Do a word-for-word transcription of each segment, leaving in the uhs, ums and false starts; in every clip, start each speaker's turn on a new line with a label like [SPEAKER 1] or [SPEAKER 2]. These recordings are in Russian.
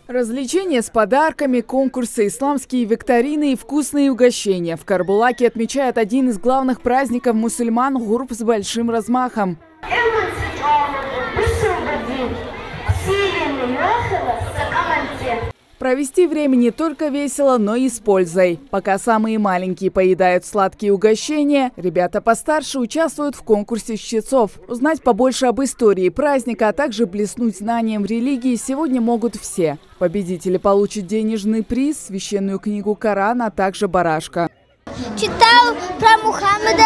[SPEAKER 1] Развлечения с подарками, конкурсы, исламские викторины и вкусные угощения. В Карбулаке отмечают один из главных праздников мусульман – Гурб с большим размахом. Провести время не только весело, но и с пользой. Пока самые маленькие поедают сладкие угощения, ребята постарше участвуют в конкурсе чтецов. Узнать побольше об истории праздника, а также блеснуть знанием в религии сегодня могут все. Победители получат денежный приз, священную книгу Коран, а также барашка.
[SPEAKER 2] Читал про Мухаммада,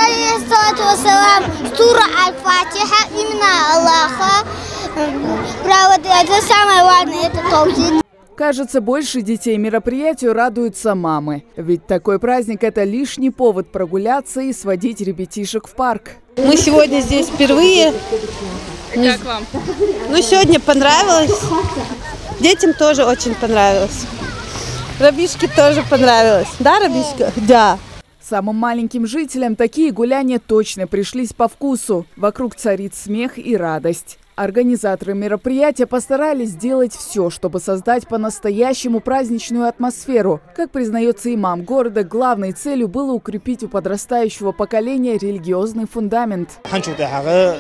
[SPEAKER 2] сура Аль-Фатиха, имена Аллаха. Правда, это самое важное, это таухид.
[SPEAKER 1] Кажется, больше детей мероприятию радуются мамы. Ведь такой праздник – это лишний повод прогуляться и сводить ребятишек в парк.
[SPEAKER 3] Мы сегодня здесь впервые.
[SPEAKER 4] Как вам?
[SPEAKER 3] Ну, сегодня понравилось. Детям тоже очень понравилось. Рабишке тоже понравилось. Да, Рабишка? Да.
[SPEAKER 1] Самым маленьким жителям такие гуляния точно пришлись по вкусу. Вокруг царит смех и радость. Организаторы мероприятия постарались сделать все, чтобы создать по-настоящему праздничную атмосферу. Как признается имам города, главной целью было укрепить у подрастающего поколения религиозный фундамент.
[SPEAKER 5] Это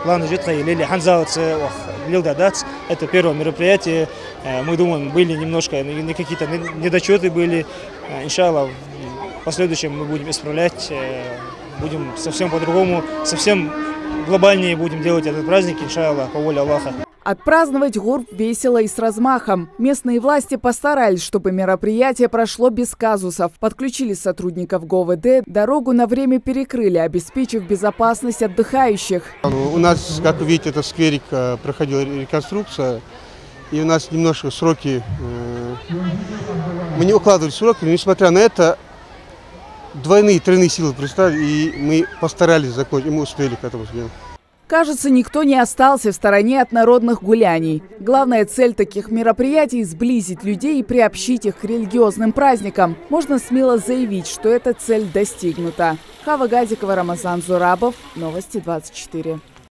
[SPEAKER 5] первое мероприятие. Мы думаем, были немножко какие-то недочеты были. Иншаллах, в последующем мы будем исправлять, будем совсем по-другому, совсем глобальнее будем делать этот праздник, иншаллах, по воле Аллаха.
[SPEAKER 1] Отпраздновать Гурб весело и с размахом. Местные власти постарались, чтобы мероприятие прошло без казусов. Подключили сотрудников ГОВД, дорогу на время перекрыли, обеспечив безопасность отдыхающих.
[SPEAKER 6] У нас, как вы видите, это скверик проходила реконструкция, и у нас немножко сроки, мы не укладывали сроки, но несмотря на это, двойные, тройные силы представили, и мы постарались закончить, и мы успели к этому сделать.
[SPEAKER 1] Кажется, никто не остался в стороне от народных гуляний. Главная цель таких мероприятий – сблизить людей и приобщить их к религиозным праздникам. Можно смело заявить, что эта цель достигнута. Хава Газикова, Рамазан Зурабов, Новости двадцать четыре.